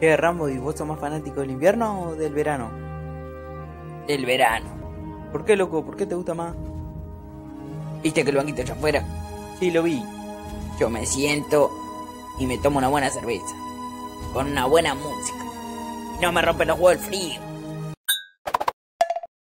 Che, Rambo, ¿y vos sos más fanático del invierno o del verano? Del verano. ¿Por qué, loco? ¿Por qué te gusta más? ¿Viste que el banquito allá afuera? Sí, lo vi. Yo me siento y me tomo una buena cerveza. Con una buena música. Y no me rompe los huevos el frío.